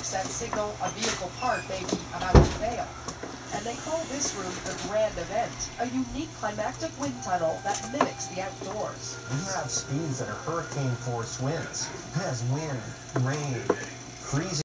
earthquakes that signal a vehicle part may be about to fail. And they call this room the Grand Event, a unique climactic wind tunnel that mimics the outdoors. We have speeds that are hurricane-force winds. It has wind, rain, freezing.